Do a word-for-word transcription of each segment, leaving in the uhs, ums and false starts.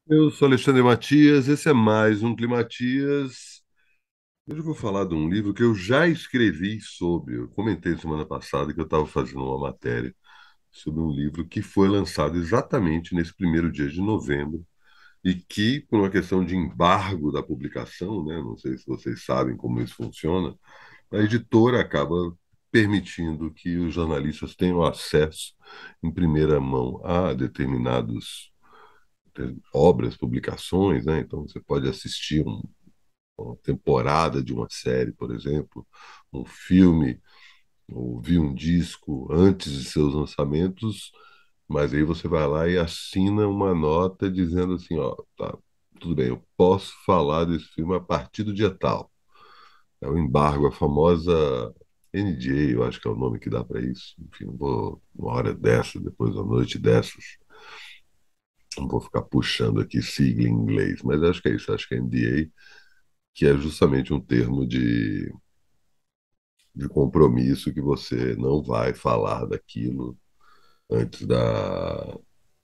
Eu sou Alexandre Matias, esse é mais um Climatias. Hoje eu vou falar de um livro que eu já escrevi sobre. Eu comentei semana passada que eu estava fazendo uma matéria sobre um livro que foi lançado exatamente nesse primeiro dia de novembro e que, por uma questão de embargo da publicação, né, não sei se vocês sabem como isso funciona, a editora acaba permitindo que os jornalistas tenham acesso em primeira mão a determinados obras, publicações, né? Então você pode assistir um- uma temporada de uma série, por exemplo, um filme, ouvir um disco antes de seus lançamentos, mas aí você vai lá e assina uma nota dizendo assim, ó, tá, tudo bem, eu posso falar desse filme a partir do dia tal. É o embargo, a famosa N D A, eu acho que é o nome que dá para isso. Enfim, não vou uma hora dessa, depois da noite dessas, não vou ficar puxando aqui sigla em inglês, mas acho que é isso, acho que é N D A, que é justamente um termo de, de compromisso que você não vai falar daquilo antes da,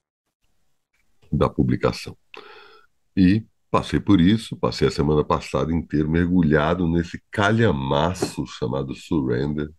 da publicação. E passei por isso, passei a semana passada inteira mergulhado nesse calhamaço chamado Surrender.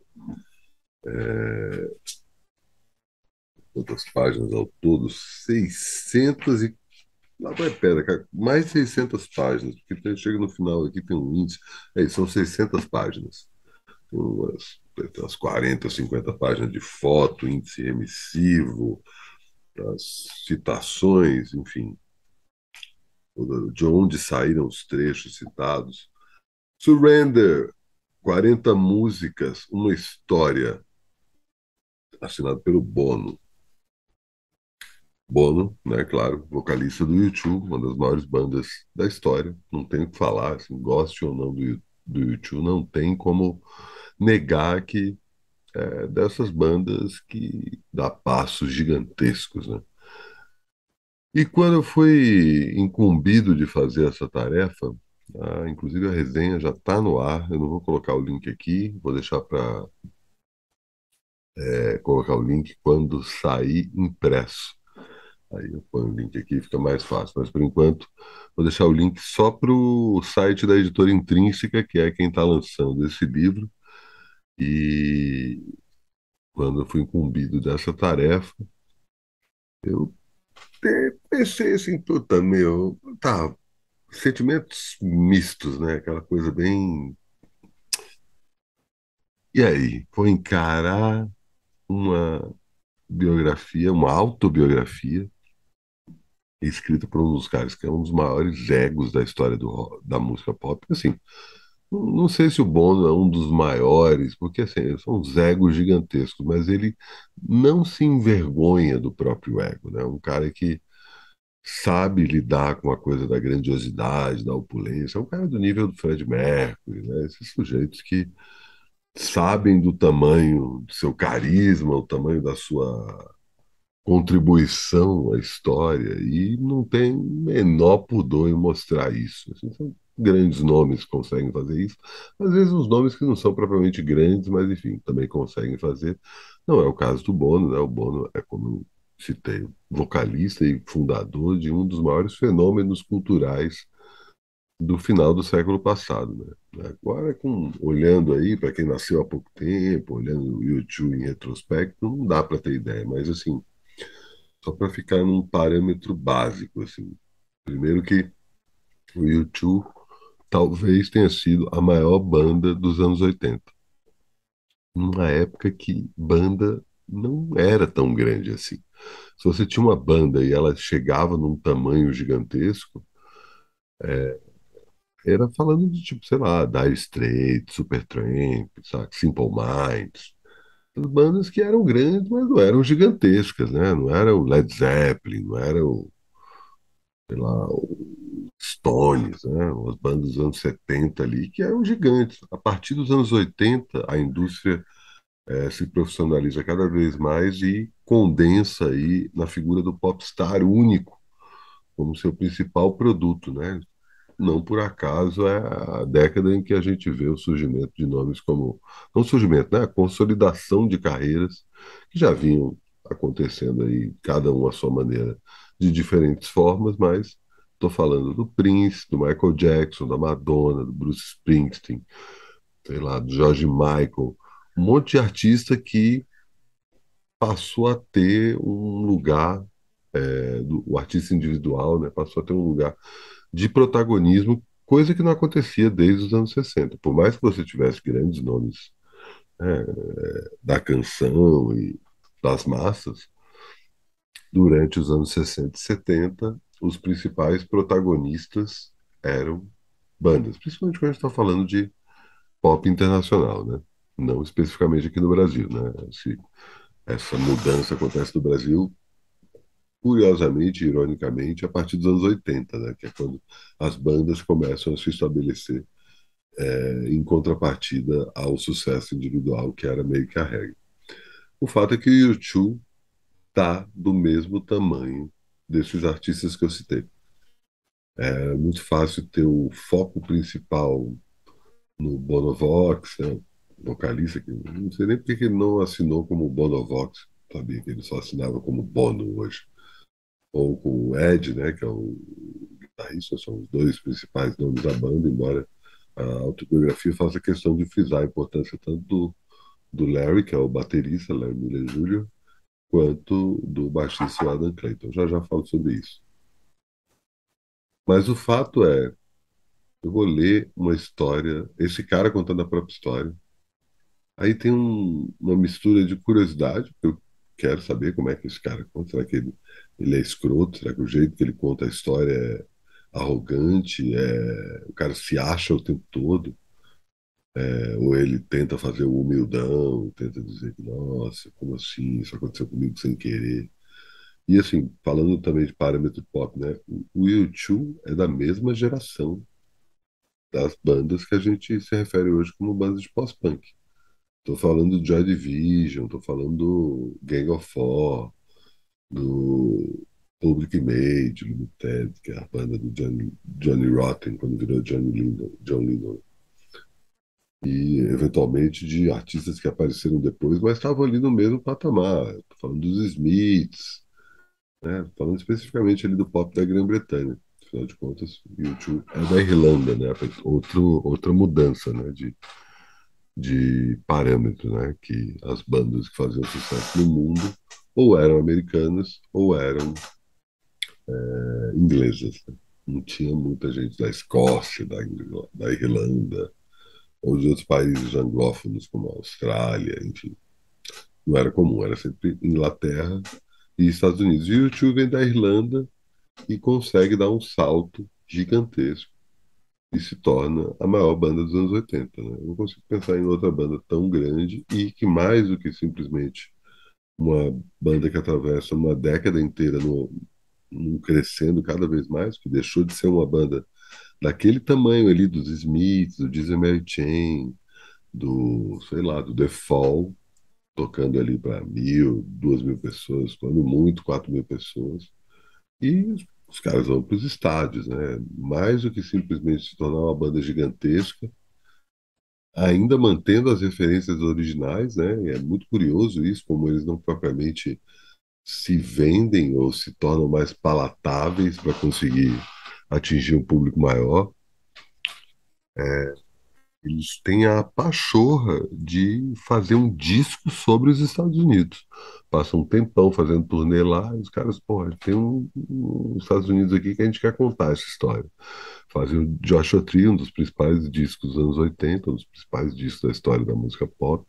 É, quantas páginas ao todo? seiscentas e... Lá vai pedra, cara. Mais de seiscentas páginas, porque tem- chega no final aqui, tem um índice. É, são seiscentas páginas. Umas, umas quarenta, cinquenta páginas de foto, índice emissivo, as citações, enfim, de onde saíram os trechos citados. Surrender, quarenta músicas, uma história, assinado pelo Bono. Bono, né, claro, vocalista do U dois, uma das maiores bandas da história, não tem o que falar, assim, goste ou não do, do U dois, não tem como negar que é dessas bandas que dá passos gigantescos, né? E quando eu fui incumbido de fazer essa tarefa, ah, inclusive a resenha já está no ar, eu não vou colocar o link aqui, vou deixar para colocar o link quando sair impresso. Aí eu ponho o link aqui, fica mais fácil. Mas por enquanto, vou deixar o link só para o site da editora Intrínseca, que é quem está lançando esse livro. E quando eu fui incumbido dessa tarefa, eu pe- pensei assim, puta, meu, tá, sentimentos mistos, né? Aquela coisa bem. E aí? Vou encarar uma biografia, uma autobiografia, escrita por um dos caras que é um dos maiores egos da história do, ro- da música pop. Assim, não não sei se o Bono é um dos maiores, porque assim, são uns egos gigantescos, mas ele não se envergonha do próprio ego, né? Um cara que sabe lidar com a coisa da grandiosidade, da opulência. É um cara do nível do Fred Mercury, né? Esses sujeitos que sabem do tamanho do seu carisma, o tamanho da sua contribuição à história e não tem menor pudor em mostrar isso. Assim, são grandes nomes que conseguem fazer isso. Às vezes uns nomes que não são propriamente grandes, mas enfim, também conseguem fazer. Não é o caso do Bono, né? O Bono é, como eu citei, vocalista e fundador de um dos maiores fenômenos culturais do final do século passado, né? Agora, com, olhando aí, para quem nasceu há pouco tempo, olhando o YouTube em retrospecto, não dá para ter ideia, mas assim, só para ficar num parâmetro básico, assim. Primeiro que o U dois talvez tenha sido a maior banda dos anos oitenta, numa época que banda não era tão grande assim. Se você tinha uma banda e ela chegava num tamanho gigantesco, era falando de tipo, sei lá, Dire Straits, Supertramp, sabe? Simple Minds. As bandas que eram grandes, mas não eram gigantescas, né? Não era o Led Zeppelin, não era o, sei lá, Stones, né? As bandas dos anos setenta ali, que eram gigantes. A partir dos anos oitenta, a indústria eh, se profissionaliza cada vez mais e condensa aí na figura do popstar único como seu principal produto, né? Não por acaso é a década em que a gente vê o surgimento de nomes como, não surgimento, né? A consolidação de carreiras que já vinham acontecendo aí, cada um à sua maneira, de diferentes formas, mas Tô falando do Prince, do Michael Jackson, da Madonna, do Bruce Springsteen, sei lá, do George Michael, um monte de artista que passou a ter um lugar, é, do, o artista individual, né, passou a ter um lugar de protagonismo, coisa que não acontecia desde os anos sessenta. Por mais que você tivesse grandes nomes, né, da canção e das massas, durante os anos sessenta e setenta, os principais protagonistas eram bandas, principalmente quando a gente está falando de pop internacional, né? Não especificamente aqui no Brasil, né? Se essa mudança acontece no Brasil, curiosamente, ironicamente, a partir dos anos oitenta, né? Que é quando as bandas começam a se estabelecer, é, em contrapartida ao sucesso individual, que era meio que a regra. O fato é que o U dois está do mesmo tamanho desses artistas que eu citei. É muito fácil ter o foco principal no Bonovox, né? Vocalista, que não sei nem porque que ele não assinou como Bonovox, sabia que ele só assinava como Bono hoje. Ou com o Ed, né, que é o guitarrista, são os dois principais nomes da banda, embora a autobiografia faça questão de frisar a importância tanto do, do Larry, que é o baterista, Larry Miller Júnior, quanto do baixista Adam Clayton. Já já falo sobre isso. Mas o fato é, eu vou ler uma história, esse cara contando a própria história. Aí tem um- uma mistura de curiosidade, porque eu quero saber como é que esse cara conta. Será que ele, ele é escroto? Será que o jeito que ele conta a história é arrogante? É, o cara se acha o tempo todo? É, ou ele tenta fazer o humildão, tenta dizer que, nossa, como assim? Isso aconteceu comigo sem querer. E assim, falando também de parâmetro pop, né? O o U dois é da mesma geração das bandas que a gente se refere hoje como bandas de pós-punk. Tô falando do Joy Division, tô falando do Gang of Four, do Public Image Limited, que é a banda do Johnny, Johnny Rotten, quando virou Johnny Lindon, John Lydon. E, eventualmente, de artistas que apareceram depois, mas estavam ali no mesmo patamar. Tô falando dos Smiths, né? Falando especificamente ali do pop da Grã-Bretanha. Afinal de contas, o U dois é da Irlanda, né? Outro, outra mudança, né? De, de parâmetro, né? Que as bandas que faziam sucesso no mundo ou eram americanas ou eram, é, inglesas, né? Não tinha muita gente da Escócia, da, Ingl- da Irlanda ou de outros países anglófonos como a Austrália, enfim. Não era comum, era sempre Inglaterra e Estados Unidos. E o U dois vem da Irlanda e consegue dar um salto gigantesco e se torna a maior banda dos anos oitenta, né? Eu não consigo pensar em outra banda tão grande e que mais do que simplesmente uma banda que atravessa uma década inteira no, no crescendo cada vez mais, que deixou de ser uma banda daquele tamanho ali dos Smiths, do Dizzy Mary Chain, do, sei lá, do The Fall, tocando ali para mil, duas mil pessoas, quando muito, quatro mil pessoas. E os, os caras vão para os estádios, né? Mais do que simplesmente se tornar uma banda gigantesca, ainda mantendo as referências originais, né? E é muito curioso isso, como eles não propriamente se vendem ou se tornam mais palatáveis para conseguir atingir um público maior. Eles têm a pachorra de fazer um disco sobre os Estados Unidos. Passam um tempão fazendo turnê lá, e os caras, porra, tem um, um Estados Unidos aqui que a gente quer contar essa história. Fazem o Joshua Tree, um dos principais discos dos anos oitenta, um dos principais discos da história da música pop.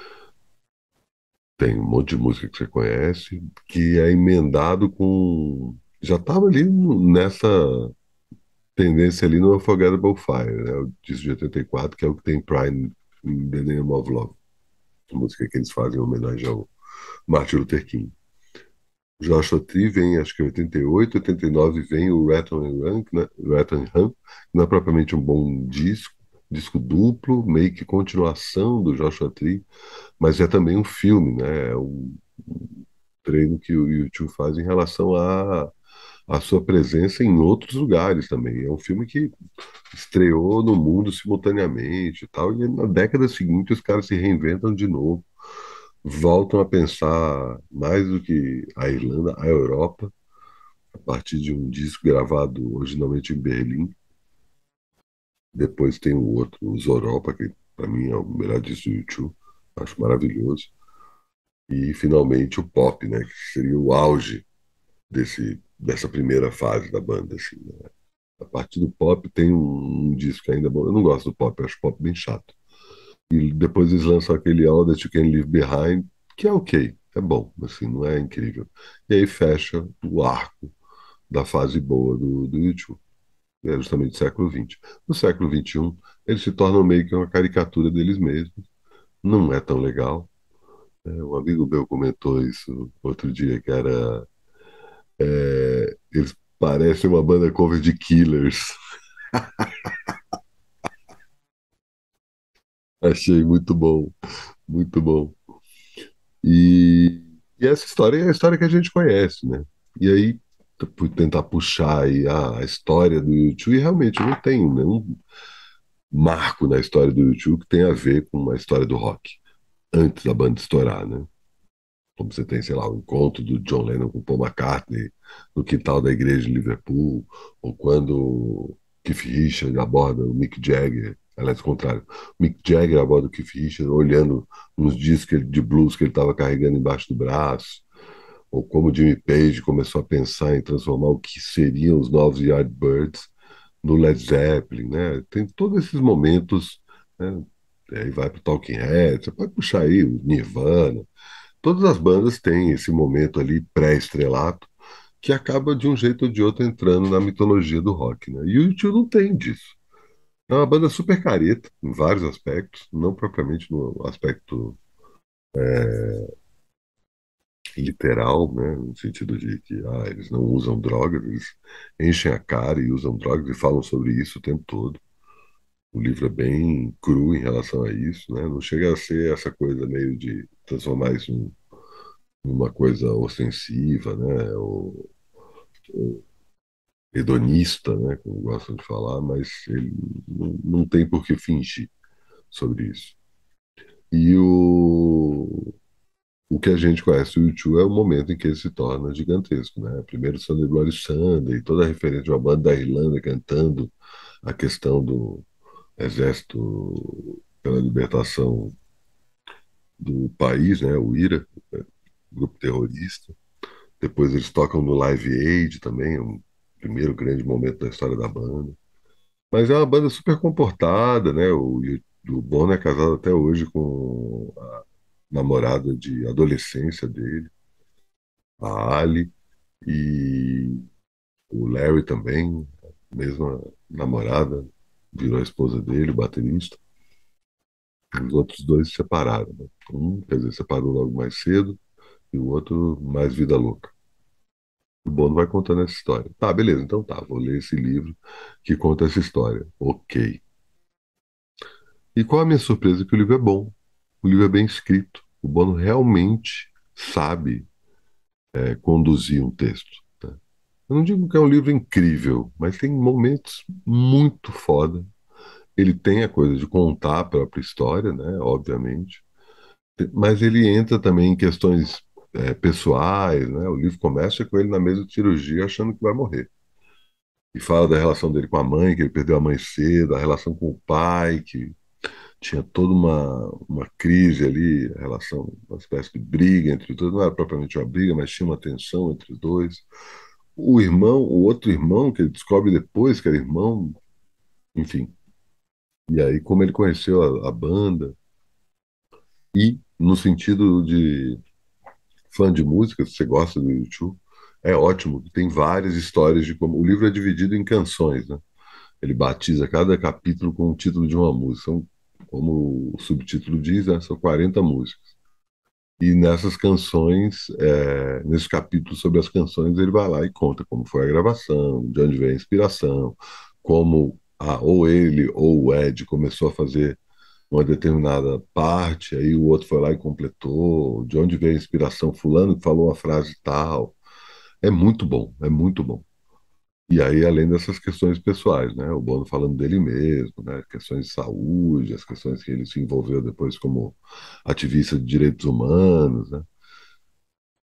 Tem um monte de música que você conhece, que é emendado com. Já estava ali no- nessa tendência ali no Unforgettable Fire, né? O disco de oitenta e quatro, que é o que tem Prime in the Name of Love, a música que eles fazem em homenagem ao Martin Luther King. Joshua Tree vem, acho que em oitenta e oito, oitenta e nove vem o Rattle and Run, que não é, Rattle and Run, que não é propriamente um bom disco, disco duplo, meio que continuação do Joshua Tree, mas é também um filme, né? É um um treino que o U dois faz em relação à a sua presença em outros lugares também. É um filme que estreou no mundo simultaneamente e tal, e na década seguinte os caras se reinventam de novo, voltam a pensar mais do que a Irlanda, a Europa, partir de um disco gravado originalmente em Berlim. Depois tem o outro, o Zoropa, que para mim é o melhor disco do U dois, acho maravilhoso. E finalmente o pop, né, que seria o auge desse, dessa primeira fase da banda. Assim, né? A partir do pop tem um, um disco ainda bom. Eu não gosto do pop, eu acho pop bem chato. E depois eles lançam aquele All That You Can Leave Behind, que é ok, é bom, assim, não é incrível. E aí fecha o arco da fase boa do, do U dois, é justamente século vinte. No século vinte e um, eles se tornam meio que uma caricatura deles mesmos. Não é tão legal. É, um amigo meu comentou isso outro dia, que era... é, eles parecem uma banda cover de Killers. Achei muito bom, muito bom. E, e essa história é a história que a gente conhece, né? E aí, eu fui tentar puxar aí a, a história do U dois, e realmente não tem nenhum marco na história do U dois que tenha a ver com a história do rock, antes da banda estourar, né? Como você tem, sei lá, o encontro do John Lennon com Paul McCartney no quintal da igreja de Liverpool, ou quando o Keith Richards aborda o Mick Jagger, aliás, ao contrário, o Mick Jagger aborda o Keith Richards olhando uns discos de blues que ele estava carregando embaixo do braço, ou como o Jimmy Page começou a pensar em transformar o que seriam os novos Yardbirds no Led Zeppelin, né? Tem todos esses momentos, né? Aí vai para o Talking Heads, você pode puxar aí o Nirvana. Todas as bandas têm esse momento ali pré-estrelato que acaba de um jeito ou de outro entrando na mitologia do rock, né? E o U dois não tem disso. É uma banda super careta em vários aspectos, não propriamente no aspecto literal, né? No sentido de que ah, eles não usam drogas, eles enchem a cara e usam drogas e falam sobre isso o tempo todo. O livro é bem cru em relação a isso, né? Não chega a ser essa coisa meio de transformar isso em uma coisa ostensiva, né? Ou, ou hedonista, né? Como gostam de falar, mas ele não, não tem por que fingir sobre isso. E o, o que a gente conhece do U dois é o momento em que ele se torna gigantesco, né? Primeiro Sunday Bloody Sunday, toda a referência de uma banda da Irlanda cantando a questão do exército pela libertação do país, né? O IRA, grupo terrorista. Depois eles tocam no Live Aid também, um primeiro grande momento da história da banda. Mas é uma banda super comportada, né? O, o Bono é casado até hoje com a namorada de adolescência dele, a Ali, e o Larry também, mesma namorada, virou a esposa dele, o baterista. Os outros dois se separaram, né? Um, quer dizer, separou logo mais cedo, e o outro mais vida louca. O Bono vai contando essa história. Tá, beleza, então tá, vou ler esse livro que conta essa história. Ok. E qual a minha surpresa? Que o livro é bom. O livro é bem escrito. O Bono realmente sabe é, conduzir um texto. Né? Eu não digo que é um livro incrível, mas tem momentos muito foda. Ele tem a coisa de contar a própria história, né? Obviamente. Mas ele entra também em questões é, pessoais, né? O livro começa com ele na mesa de cirurgia achando que vai morrer. E fala da relação dele com a mãe, que ele perdeu a mãe cedo, a relação com o pai, que tinha toda uma, uma crise ali, a relação, uma espécie de briga entre os dois, não era propriamente uma briga, mas tinha uma tensão entre os dois. O irmão, o outro irmão, que ele descobre depois que era irmão, enfim. E aí, como ele conheceu a, a banda, e no sentido de fã de música, se você gosta do U dois, é ótimo, que tem várias histórias de como. O livro é dividido em canções, né? Ele batiza cada capítulo com o título de uma música. São, como o subtítulo diz, né, são quarenta músicas. E nessas canções, é, nesse capítulo sobre as canções, ele vai lá e conta como foi a gravação, de onde veio a inspiração, como a, ou ele ou o Ed começou a fazer uma determinada parte, aí o outro foi lá e completou, de onde veio a inspiração, fulano que falou uma frase tal. É muito bom, é muito bom. E aí, além dessas questões pessoais, né? O Bono falando dele mesmo, né? Questões de saúde, as questões que ele se envolveu depois como ativista de direitos humanos, né?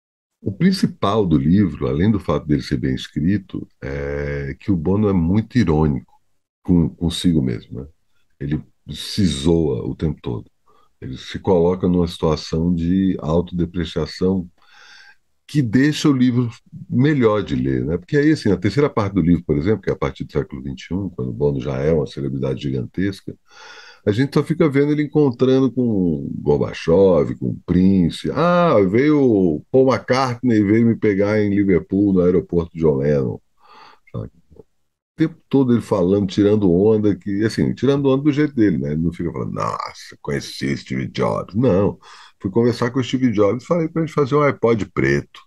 O principal do livro, além do fato dele ser bem escrito, é que o Bono é muito irônico com, consigo mesmo, né? Ele se zoa o tempo todo. Ele se coloca numa situação de autodepreciação que deixa o livro melhor de ler, né? Porque aí, assim, a terceira parte do livro, por exemplo, que é a partir do século vinte e um, quando o Bono já é uma celebridade gigantesca, a gente só fica vendo ele encontrando com Gorbachev, com Prince. Ah, veio o Paul McCartney, veio me pegar em Liverpool, no aeroporto de John Lennon. Sabe? O tempo todo ele falando, tirando onda, que, assim, tirando onda do jeito dele, né? Ele não fica falando, nossa, conheci Steve Jobs. Não. Fui conversar com o Steve Jobs e falei para ele fazer um iPod preto.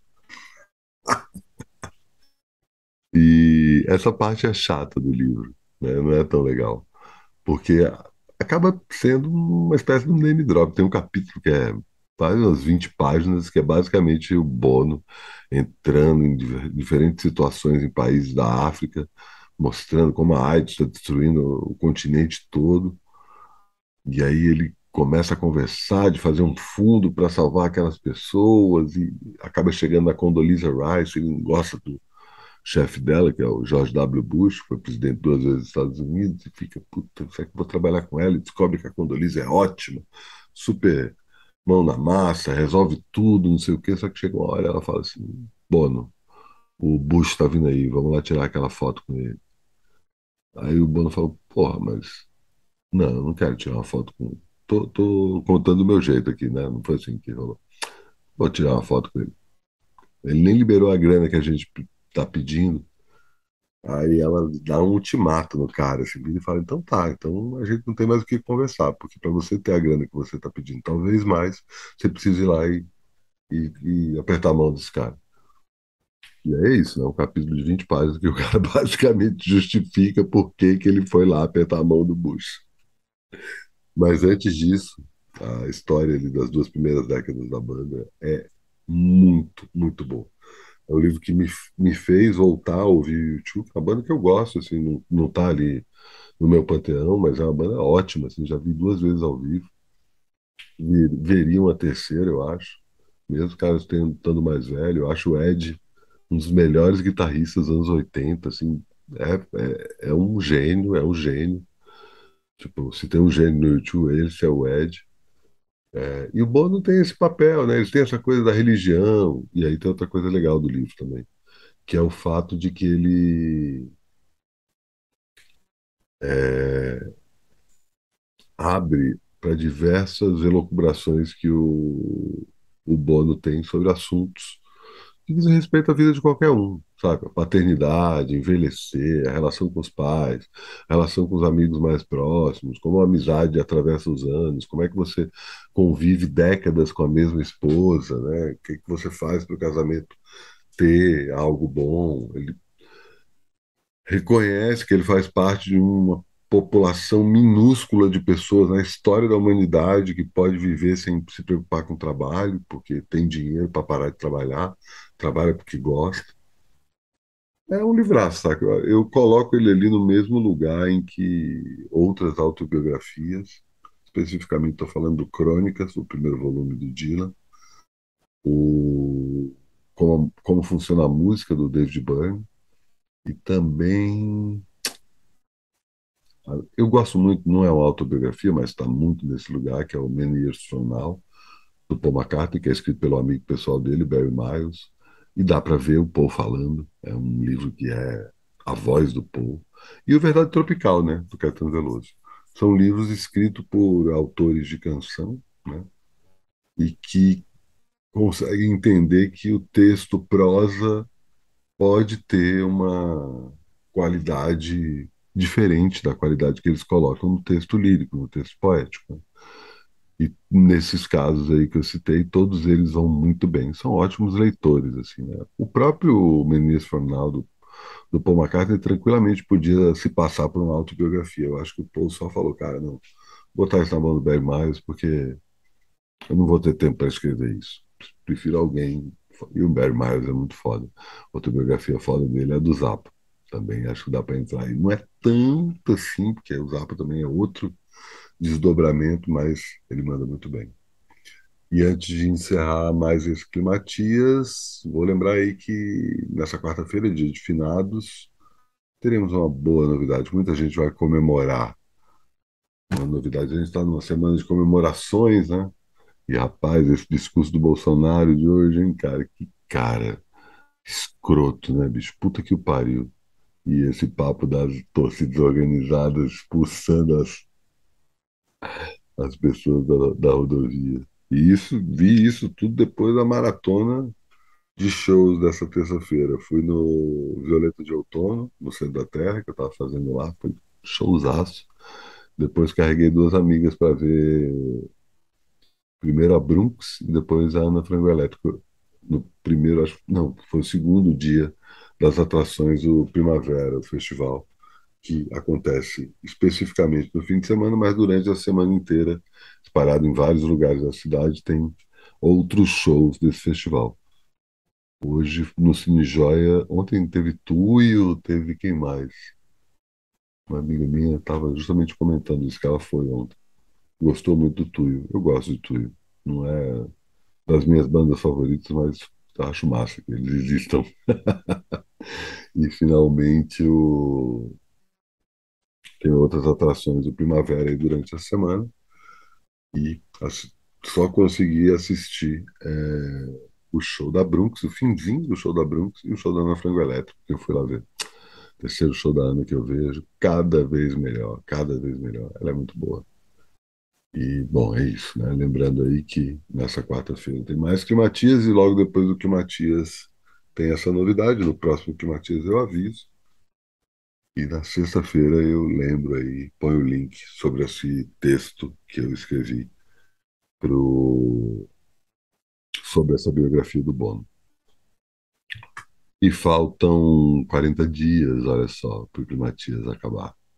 E essa parte é chata do livro, né? Não é tão legal. Porque acaba sendo uma espécie de um name drop. Tem um capítulo que é quase umas vinte páginas, que é basicamente o Bono entrando em diver- diferentes situações em países da África, mostrando como a AIDS está destruindo o continente todo. E aí ele começa a conversar de fazer um fundo para salvar aquelas pessoas e acaba chegando na Condoleezza Rice, ele não gosta do chefe dela, que é o George W. Bush, que foi presidente duas vezes dos Estados Unidos, e fica, puta, será que eu vou trabalhar com ela? E descobre que a Condoleezza é ótima, super mão na massa, resolve tudo, não sei o quê, só que chega uma hora ela fala assim, Bono, o Bush está vindo aí, vamos lá tirar aquela foto com ele. Aí o Bono falou, porra, mas não, eu não quero tirar uma foto com... Tô, tô contando do meu jeito aqui, né? Não foi assim que falou. Vou tirar uma foto com ele. Ele nem liberou a grana que a gente tá pedindo. Aí ela dá um ultimato no cara, assim, e fala, então tá, então a gente não tem mais o que conversar, porque para você ter a grana que você está pedindo, talvez mais, você precisa ir lá e, e, e apertar a mão desse cara. E é isso, né? Um capítulo de vinte páginas que o cara basicamente justifica por que que ele foi lá apertar a mão do Bush. Mas antes disso, a história ali das duas primeiras décadas da banda é muito, muito boa. É um livro que me, me fez voltar a ouvir o U dois, uma banda que eu gosto, assim, não, não tá ali no meu panteão, mas é uma banda ótima, assim, já vi duas vezes ao vivo. Vi- Veria uma terceira, eu acho. Mesmo os caras tendo- estando mais velho, eu acho o Ed um dos melhores guitarristas dos anos oitenta, assim, é, é, é um gênio, é um gênio. Tipo, se tem um gênio no U dois, esse é o Ed. É, e o Bono tem esse papel, né? Eles têm essa coisa da religião, e aí tem outra coisa legal do livro também, que é o fato de que ele é, abre para diversas elucubrações que o, o Bono tem sobre assuntos que dizem respeito à vida de qualquer um, sabe? A paternidade, envelhecer, a relação com os pais, a relação com os amigos mais próximos, como a amizade atravessa os anos, como é que você convive décadas com a mesma esposa, né? O que que você faz para o casamento ter algo bom? Ele reconhece que ele faz parte de uma população minúscula de pessoas na história da humanidade que pode viver sem se preocupar com o trabalho, porque tem dinheiro para parar de trabalhar, trabalha porque gosta. É um livraço, saca? Eu, eu coloco ele ali no mesmo lugar em que outras autobiografias, especificamente estou falando do Crônicas, o primeiro volume do Dylan, o como, como funciona a música do David Byrne, e também eu gosto muito, não é uma autobiografia, mas está muito nesse lugar, que é o Many Years From Now, do Paul McCartney, que é escrito pelo amigo pessoal dele, Barry Miles, e dá para ver o Paul falando. É um livro que é a voz do Paul. E o Verdade Tropical, né, do Caetano Veloso. São livros escritos por autores de canção, né, e que conseguem entender que o texto prosa pode ter uma qualidade diferente da qualidade que eles colocam no texto lírico, no texto poético, né? E nesses casos aí que eu citei, todos eles vão muito bem, são ótimos leitores, assim, né? O próprio Meninas Fornal do, do Paul McCartney tranquilamente podia se passar por uma autobiografia. Eu acho que o Paul só falou, cara, não, botar isso na mão do Barry Miles, porque eu não vou ter tempo para escrever isso. Prefiro alguém. E o Barry Miles é muito foda. Outra biografia foda dele é a do Zappa. Também acho que dá para entrar aí. Não é tanto assim, porque o Zappa também é outro desdobramento, mas ele manda muito bem. E antes de encerrar mais esse Climatias, vou lembrar aí que nessa quarta-feira, dia de finados, teremos uma boa novidade. Muita gente vai comemorar uma novidade. A gente está numa semana de comemorações, né? E rapaz, esse discurso do Bolsonaro de hoje, hein, cara? Que cara escroto, né, bicho? Puta que o pariu. E esse papo das torcidas organizadas expulsando as, as pessoas da, da rodovia. E isso, vi isso tudo depois da maratona de shows dessa terça-feira. Fui no Violeta de Outono, no Centro da Terra, que eu estava fazendo lá, foi showzaço. Depois carreguei duas amigas para ver primeiro a Brunx e depois a Ana Frango Elétrico. No primeiro, acho, não, foi o segundo dia das atrações do Primavera, o festival, que acontece especificamente no fim de semana, mas durante a semana inteira, espalhado em vários lugares da cidade, tem outros shows desse festival. Hoje, no Cine Joia, ontem teve Tuyo, teve quem mais? Uma amiga minha estava justamente comentando isso, que ela foi ontem. Gostou muito do Tuyo. Eu gosto de Tuyo. Não é das minhas bandas favoritas, mas acho massa que eles existam. E finalmente o... tem outras atrações do Primavera aí durante a semana. E ass- só consegui assistir é, o show da Brunx, o finzinho do show da Brunx e o show da Ana Frango Elétrico, que eu fui lá ver. Terceiro show da Ana que eu vejo, cada vez melhor, cada vez melhor. Ela é muito boa. E, bom, é isso, né? Lembrando aí que nessa quarta-feira tem mais Climatias e logo depois do Climatias tem essa novidade. No próximo Climatias eu aviso. E na sexta-feira eu lembro aí, ponho o link sobre esse texto que eu escrevi pro... sobre essa biografia do Bono. E faltam quarenta dias, olha só, para o Climatias acabar.